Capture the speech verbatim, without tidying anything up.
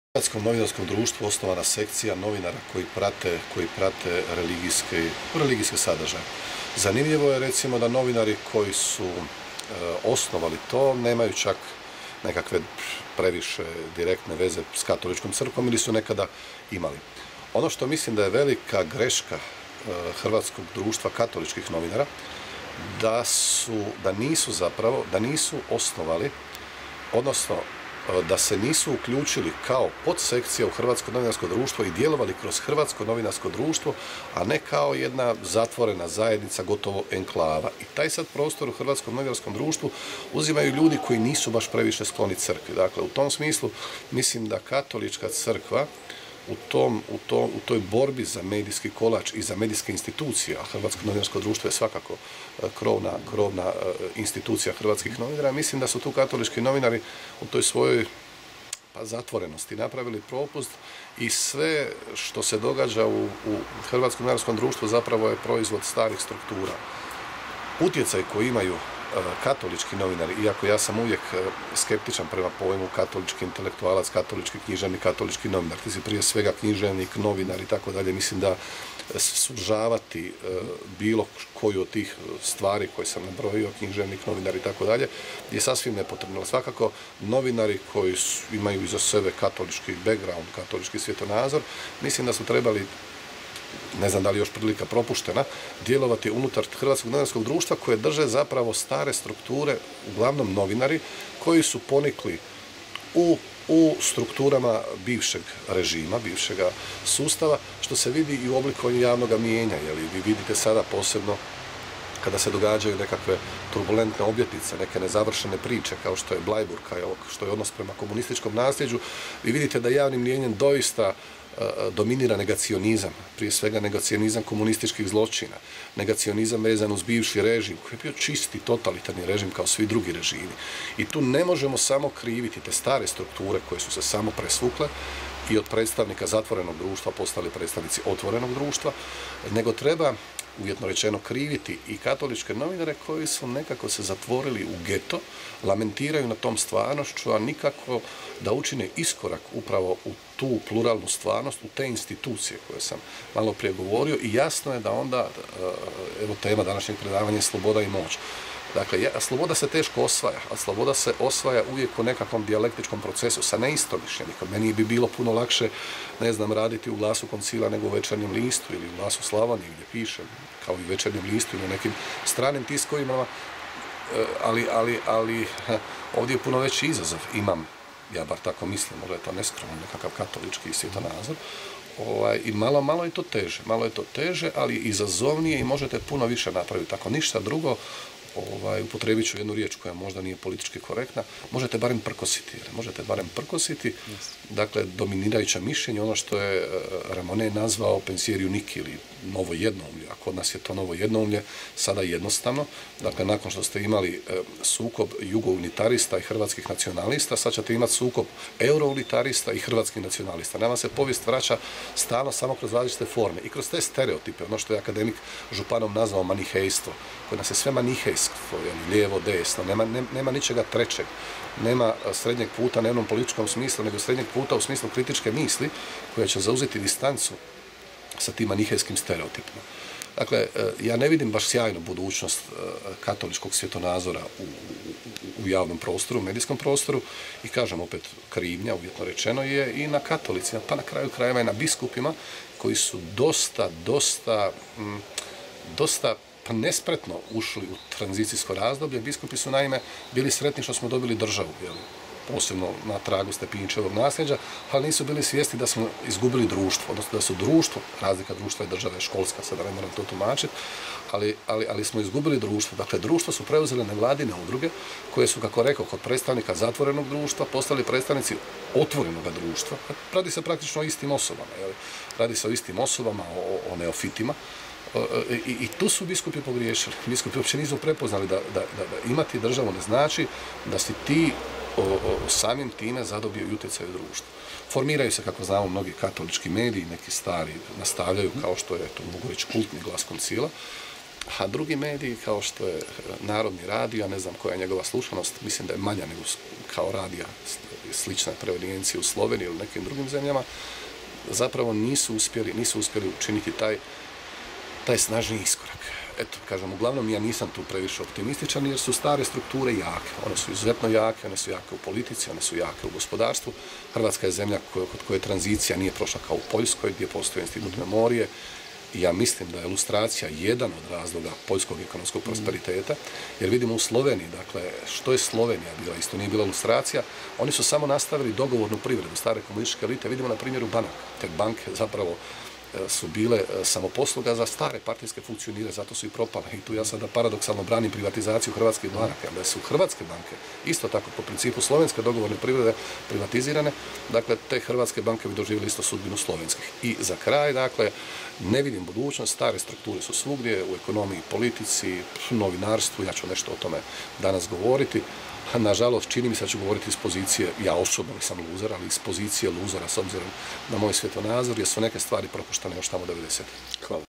U Hrvatskom novinarskom društvu osnovana sekcija novinara koji prate, koji prate religijske, religijske sadržaje. Zanimljivo je recimo da novinari koji su e, osnovali to nemaju čak nekakve previše direktne veze s katoličkom crkvom ili su nekada imali. Ono što mislim da je velika greška e, hrvatskog društva katoličkih novinara, da su, da nisu zapravo, da nisu osnovali, odnosno da se nisu uključili kao podsekcija u Hrvatsko novinarsko društvo i djelovali kroz Hrvatsko novinarsko društvo, a ne kao jedna zatvorena zajednica, gotovo enklava. I taj sad prostor u Hrvatskom novinarskom društvu uzimaju ljudi koji nisu baš previše skloni crkvi. Dakle, u tom smislu mislim da katolička crkva u, tom, u, tom, u toj borbi za medijski kolač i za medijske institucije, a Hrvatsko novinarsko društvo je svakako krovna, krovna institucija hrvatskih novinara, mislim da su tu katolički novinari u toj svojoj pa, zatvorenosti napravili propust i sve što se događa u, u Hrvatskom novinarskom društvu zapravo je proizvod starih struktura. Utjecaj koji imaju katolički novinari, iako ja sam uvijek skeptičan prema pojmu katolički intelektualac, katolički književnik, katolički novinar, ti si prije svega književnik, novinar i tako dalje, mislim da sužavati bilo koju od tih stvari koje sam nabrojio, književnik, novinar i tako dalje, je sasvim nepotrebno. Svakako, novinari koji su, imaju iza sebe katolički background, katolički svjetonazor, mislim da su trebali, ne znam da li je još prilika propuštena, djelovati unutar Hrvatskog novinarskog društva koje drže zapravo stare strukture, uglavnom novinari, koji su ponikli u, u strukturama bivšeg režima, bivšega sustava, što se vidi i u oblikovanju javnog mijenja. Jeli, vi vidite sada posebno kada se događaju nekakve turbulentne obljetnice, neke nezavršene priče, kao što je Bleiburg, kao što je odnos prema komunističkom nasljeđu, vi vidite da javnim mnijenjem doista dominira negacionizam, prije svega negacionizam komunističkih zločina, negacionizam vezan uz bivši režim, koji je bio čisti totalitarni režim kao svi drugi režimi. I tu ne možemo samo kriviti te stare strukture koje su se samo presvukle i od predstavnika zatvorenog društva postali predstavnici otvorenog društva, nego treba, uvjetno rečeno, kriviti i katoličke novinare koji su nekako se zatvorili u geto, lamentiraju na tom stvarnošću, a nikako da učine iskorak upravo u tu pluralnu stvarnost, u te institucije koje sam malo prije govorio, i jasno je da onda, evo tema današnjeg predavanja je sloboda i moć. Dakle, sloboda se teško osvaja, a sloboda se osvaja uvijek u nekakvom dijalektičkom procesu sa neistomišljenikom. Meni bi bilo puno lakše, ne znam, raditi u Glasu Koncila nego u Večernjem listu ili u Glasu Slavonije gdje pišem, kao i u Večernjem listu ili u nekim stranim tiskovima, ali, ali, ali ovdje je puno veći izazov. Imam, ja bar tako mislim, možda je to neskromno, nekakav katolički svjetonazor, Ovaj, i malo, malo je to teže, malo je to teže, ali izazovnije i možete puno više napraviti. Ako ništa drugo, ovaj, upotrijebit ću jednu riječ koja možda nije politički korektna, možete barem prkositi, možete barem prkositi, dakle, dominirajuća mišljenja, ono što je Ramone nazvao pensieri unici ili novo jednoumlje, a kod nas je to novo jednoumlje sada jednostavno. Dakle, nakon što ste imali sukob jugounitarista i hrvatskih nacionalista, sad ćete imati sukob eurounitarista i hrvatskih nacionalista. Nama se povijest vraća stalno samo kroz različite forme i kroz te stereotipe, ono što je akademik Županov nazvao manihejstvo, koje nas je sve manihejstvo, lijevo, desno, nema, nema ničega trećeg, nema srednjeg puta na jednom političkom smislu, nego srednjeg puta u smislu kritičke misli koja će zauzeti distancu sa tim manihejskim stereotipima. Dakle, ja ne vidim baš sjajnu budućnost katoličkog svjetonazora u, u, u javnom prostoru, u medijskom prostoru, i kažem opet, krivnja, uvjetno rečeno, je i na katolicima, pa na kraju krajeva i na biskupima, koji su dosta, dosta, m, dosta pa nespretno ušli u tranzicijsko razdoblje. Biskupi su naime bili sretni što smo dobili državu, jel, posebno na tragu Stepinčevog nasljeđa, ali nisu bili svjesni da smo izgubili društvo, odnosno da su društvo, razlika društva i države je školska, sada ne moram to tumačiti, ali, ali, ali smo izgubili društvo. Dakle, društvo su preuzele nevladine udruge, koje su, kako rekao, kod predstavnika zatvorenog društva postali predstavnici otvorenog društva. Radi se praktično o istim osobama, jel? Radi se o istim osobama, o, o neofitima. I, i tu su biskupi pogriješili. Biskupi uopće nisu prepoznali da, da, da, da imati državu ne znači da si ti o, o, samim time zadobio i utjecaj u društvu. Formiraju se, kako znamo, mnogi katolički mediji, neki stari nastavljaju, kao što je, to mogu reći, kultni Glas Koncila, A drugi mediji, kao što je Narodni radio, ne znam koja je njegova slušanost, mislim da je manja nego kao radija slična provenijencija u Sloveniji ili nekim drugim zemljama, zapravo nisu uspjeli, nisu uspjeli učiniti taj, taj snažni iskorak. Eto, kažem, uglavnom ja nisam tu previše optimističan jer su stare strukture jake. One su izuzetno jake, one su jake u politici, one su jake u gospodarstvu. Hrvatska je zemlja kod koje tranzicija nije prošla kao u Poljskoj, gdje postoji institut memorije. I ja mislim da je ilustracija jedan od razloga poljskog ekonomskog prosperiteta, jer vidimo u Sloveniji, dakle, što je Slovenija bila, isto nije bila ilustracija, oni su samo nastavili dogovornu privredu, stare komunističke elite, vidimo na primjeru banaka. Te banke zapravo su bile samoposluga za stare partijske funkcionire, zato su i propale. I tu ja sada paradoksalno branim privatizaciju hrvatskih banaka, da su hrvatske banke isto tako po principu slovenske dogovorne privrede privatizirane, dakle te hrvatske banke bi doživjeli isto sudbinu slovenskih. I za kraj, dakle, ne vidim budućnost, stare strukture su svugdje, u ekonomiji, politici, novinarstvu, ja ću nešto o tome danas govoriti. Nažalost, čini mi se da ću govoriti iz pozicije, ja osobno nisam luzer, ali iz pozicije luzera s obzirom na moj svjetonazor, jer su neke stvari propuštene još tamo devedesetih. Hvala.